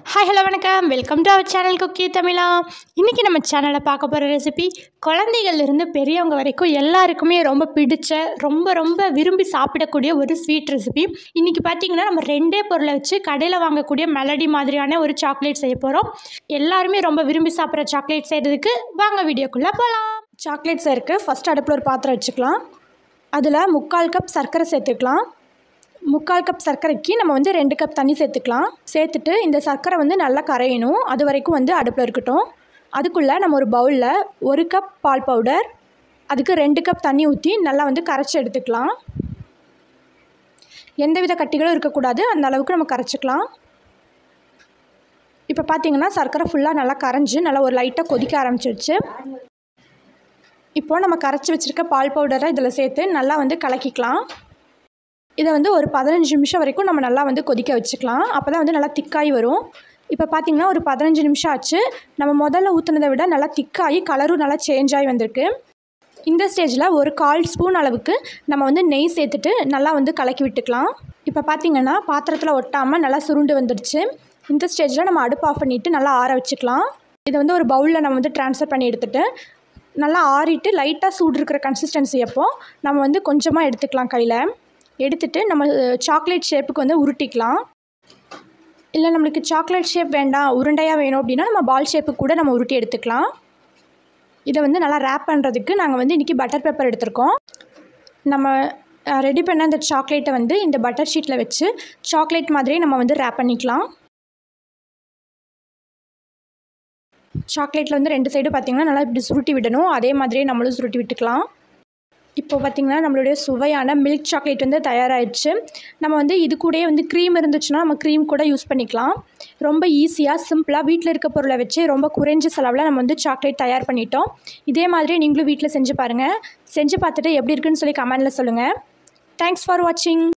Hi hello வணக்கம், welcome to our channel cookie Tamizha. இன்றைக்கி நம்ம சேனலில் பார்க்க போகிற ரெசிபி குழந்தைகள்லேருந்து பெரியவங்க வரைக்கும் எல்லாருக்குமே ரொம்ப பிடிச்ச ரொம்ப விரும்பி சாப்பிடக்கூடிய ஒரு ஸ்வீட் ரெசிபி. இன்றைக்கி பார்த்திங்கன்னா நம்ம ரெண்டே பொருளை வச்சு கடையில் வாங்கக்கூடிய மெலடி மாதிரியான ஒரு சாக்லேட் செய்ய போகிறோம். எல்லாருமே ரொம்ப விரும்பி சாப்பிட்ற சாக்லேட் செய்கிறதுக்கு வாங்க வீடியோக்குள்ளே போகலாம். சாக்லேட் செய்யறதுக்கு ஃபஸ்ட் அடுப்பில் ஒரு பாத்திரம் வச்சுக்கலாம். அதில் 3/4 கப் சர்க்கரை சேர்த்துக்கலாம். 3/4 கப் சர்க்கரைக்கு நம்ம 2 கப் தண்ணி சேர்த்துக்கலாம். சேர்த்துட்டு இந்த சர்க்கரை நல்லா கரையணும். அது வரைக்கும் அடுப்பில் இருக்கட்டும். அதுக்குள்ளே நம்ம ஒரு பவுலில் 1 கப் பால் பவுடர், அதுக்கு 2 கப் தண்ணி ஊற்றி நல்லா கரைச்சி எடுத்துக்கலாம். எந்தவித கட்டிகளும் இருக்கக்கூடாது, அந்த அளவுக்கு நம்ம கரைச்சிக்கலாம். இப்போ பார்த்திங்கன்னா சர்க்கரை ஃபுல்லாக நல்லா கரைஞ்சி நல்லா ஒரு லைட்டாக கொதிக்க ஆரம்பிச்சிருச்சு. இப்போது நம்ம கரைச்சி வச்சுருக்க பால் பவுடரை இதில் சேர்த்து நல்லா கலக்கிக்கலாம். இதை ஒரு 15 நிமிஷம் வரைக்கும் நம்ம நல்லா கொதிக்க வச்சுக்கலாம். அப்போ தான் நல்லா திக்காகி வரும். இப்போ பார்த்திங்கன்னா ஒரு 15 நிமிஷம் ஆச்சு. நம்ம முதல்ல ஊற்றுனதை விட நல்லா திக்காகி கலரும் நல்லா சேஞ்ச் ஆகி வந்திருக்கு. இந்த ஸ்டேஜில் ஒரு 1/4 ஸ்பூன் அளவுக்கு நம்ம நெய் சேர்த்துட்டு நல்லா கலக்கி விட்டுக்கலாம். இப்போ பார்த்திங்கன்னா பாத்திரத்தில் ஒட்டாமல் நல்லா சுருண்டு வந்துடுச்சு. இந்த ஸ்டேஜில் நம்ம அடுப்பு ஆஃப் பண்ணிவிட்டு நல்லா ஆற வச்சுக்கலாம். இதை ஒரு பவுலில் நம்ம ட்ரான்ஸ்ஃபர் பண்ணி எடுத்துகிட்டு நல்லா ஆறிட்டு லைட்டாக சூடு இருக்கிற கன்சிஸ்டன்சி அப்போ நம்ம கொஞ்சமாக எடுத்துக்கலாம். கையில் எடுத்துகிட்டு நம்ம சாக்லேட் ஷேப்புக்கு உருட்டிக்கலாம். இல்லை நம்மளுக்கு சாக்லேட் ஷேப் வேண்டாம், உருண்டையாக வேணும் அப்படின்னா நம்ம பால் ஷேப்புக்கு கூட நம்ம உருட்டி எடுத்துக்கலாம். இதை நல்லா ரேப் பண்ணுறதுக்கு நாங்கள் இன்றைக்கி பட்டர் பேப்பர் எடுத்துருக்கோம். நம்ம ரெடி பண்ண இந்த சாக்லேட்டை இந்த பட்டர் ஷீட்டில் வச்சு சாக்லேட் மாதிரியே நம்ம ரேப் பண்ணிக்கலாம். சாக்லேட்டில் 2 சைடு பார்த்திங்கன்னா நல்லா இப்படி சுருட்டி விடணும். அதே மாதிரியே நம்மளும் சுருட்டி விட்டுக்கலாம். இப்போ பார்த்திங்கன்னா நம்மளுடைய சுவையான மில்க் சாக்லேட் தயாராகிடுச்சு. நம்ம இது கூடயே க்ரீம் இருந்துச்சுன்னா நம்ம க்ரீம் கூட யூஸ் பண்ணிக்கலாம். ரொம்ப ஈஸியாக சிம்பிளாக வீட்டில் இருக்க பொருளை வச்சு ரொம்ப குறைஞ்ச செலவில் நம்ம சாக்லேட் தயார் பண்ணிட்டோம். இதே மாதிரி நீங்களும் வீட்டில் செஞ்சு பாருங்கள். செஞ்சு பார்த்துட்டு எப்படி இருக்குன்னு சொல்லி கமெண்டில் சொல்லுங்கள். தேங்க்ஸ் ஃபார் வாட்சிங்.